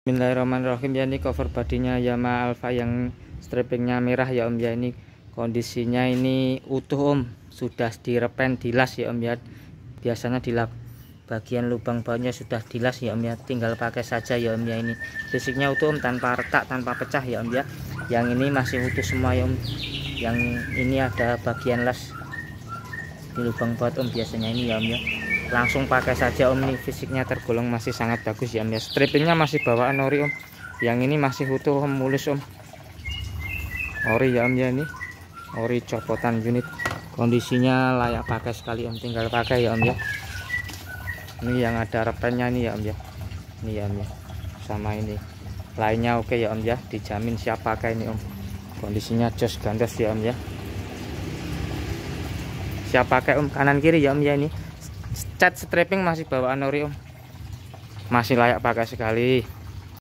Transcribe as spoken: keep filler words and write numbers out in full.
Bismillahirrahmanirrahim ya, ini cover badinya Yamaha Alfa yang strapingnya merah ya om ya. Ini kondisinya ini utuh om, sudah direpen dilas ya om ya. Biasanya dilap bagian lubang bautnya sudah dilas ya om ya, tinggal pakai saja ya om ya. Ini fisiknya utuh om, tanpa retak tanpa pecah ya om ya. Yang ini masih utuh semua ya om. Yang ini ada bagian las di lubang baut om biasanya ini ya om ya. Langsung pakai saja om, ini fisiknya tergolong masih sangat bagus ya om ya. Strippingnya masih bawaan ori om, yang ini masih utuh om, mulus om, ori ya om ya. Ini ori copotan unit, kondisinya layak pakai sekali om, tinggal pakai ya om ya. Ini yang ada repennya nih ya om ya, ini ya om ya, sama ini lainnya oke ya om ya, dijamin siap pakai ini om. Kondisinya jos gandos ya om ya, siap pakai om, kanan kiri ya om ya. Ini cat strapping masih bawaan ori om, masih layak pakai sekali.